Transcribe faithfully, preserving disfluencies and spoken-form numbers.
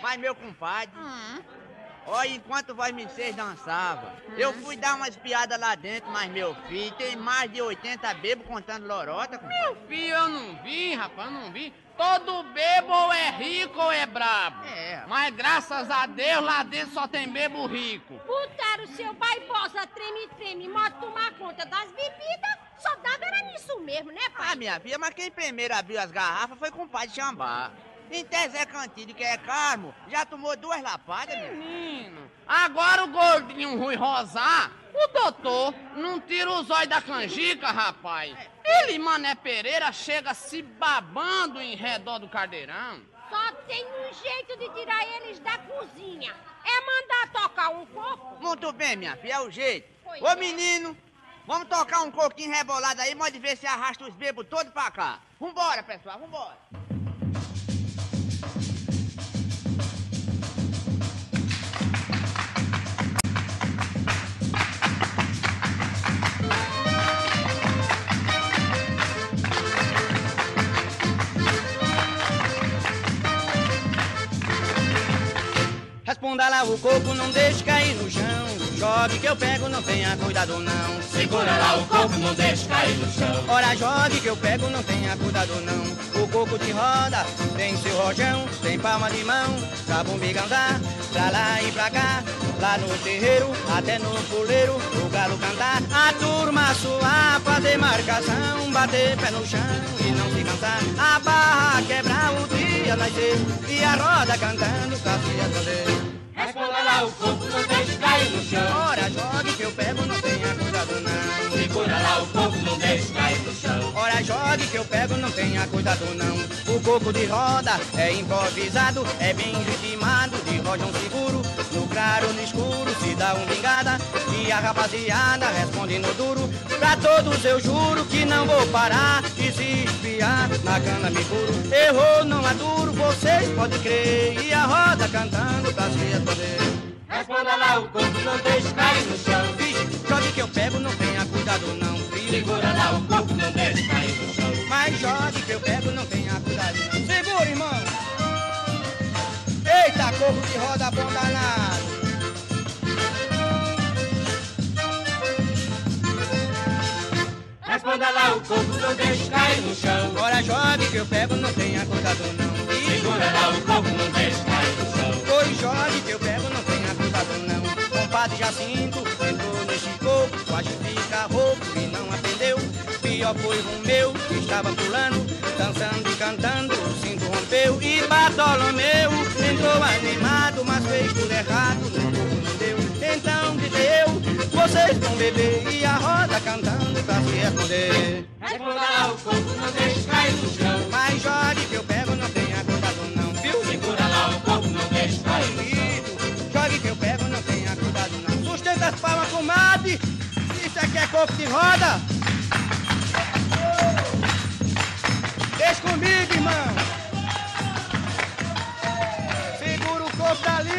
Mas, meu compadre, Hum. olha, enquanto vai me vocês dançava, eu fui dar umas piadas lá dentro, mas, meu filho, tem mais de oitenta bebos contando lorota, compadre. Meu filho, eu não vi, rapaz, não vi. Todo bebo ou é rico ou é brabo. É. Mas graças a Deus lá dentro só tem bebo rico. Botaram o seu baibosa treme-treme, modo tomar conta das bebidas, só dava era nisso mesmo, né, Ah, pai? minha filha, mas quem primeiro abriu as garrafas foi o compadre Xambá. Em Zé Cantilho, que é Carmo, já tomou duas lapadas, meu. Menino, agora o gordinho Rui Rosar, o doutor não tira os olhos da canjica, rapaz. Ele, Mané Pereira, chega se babando em redor do caldeirão. Só tem um jeito de tirar eles da cozinha. É mandar tocar um coco. Muito bem, minha filha, é o jeito. Pois Ô, é. menino, vamos tocar um coquinho rebolado aí, pode ver se arrasta os bebos todos pra cá. Vambora, pessoal, vambora. Responda lá o coco, não deixe cair no chão. Jogue que eu pego, não tenha cuidado não. Segura lá o coco, não deixe cair no chão. Ora, jogue que eu pego, não tenha cuidado não. O coco te roda, tem seu rojão, tem palma de mão, pra bombiga andar, pra lá e pra cá. Lá no terreiro, até no puleiro, o galo cantar. A turma suar, fazer marcação, bater pé no chão e não se cansar. A barra quebrar, o dia nascer e a roda cantando pra se esconder. Responda lá o coco, não deixe cair no chão. Ora, jogue que eu pego, não tenha cuidado não. Segura lá o coco, não deixe cair no chão. Ora, jogue que eu pego, não tenha cuidado não. O coco de roda é improvisado, é bem ritmado, de rojão seguro. No claro, no escuro, se dá um vingada e a rapaziada responde no duro. Pra todos eu juro que não vou parar de se espiar, na cana me furo. Errou, não é duro, vocês podem crer. E a roda cantando pra se esconder. Responda lá o coco, não deixe cair no chão. Vixe, jogue que eu pego, não tenha cuidado não, filho. Segura lá o coco, não deixe cair no chão. Mas jogue que eu pego, não tenha cuidado não. Segura, irmão! Eita, coco que roda bom danado! Responda lá o coco, não deixe cair no chão. Ora, jogue que eu pego, não tenha cuidado não. Segura lá o coco, não deixe cair no chão. Pois jogue que eu pego, não tenha cuidado não. Compadre Jacinto entrou neste coco, quase fica rouco e não aprendeu. Pior foi o meu, que estava pulando, dançando e cantando, o cinto rompeu. E Bartolomeu entrou animado, mas fez tudo errado, no coco não deu. Então gritei eu, vocês vão beber e a roda cantando pra se esconder. Responda lá o coco, não deixe cair no chão. Mas jogue que eu pego, não tenha cuidado não, viu? Segura lá o coco, não deixe cair no chão. Querido, jogue que eu pego, não tenha cuidado não. Sustenta as palmas, comadre. Isso aqui é coco de roda. Deixa comigo, irmão. Segura o coco dali.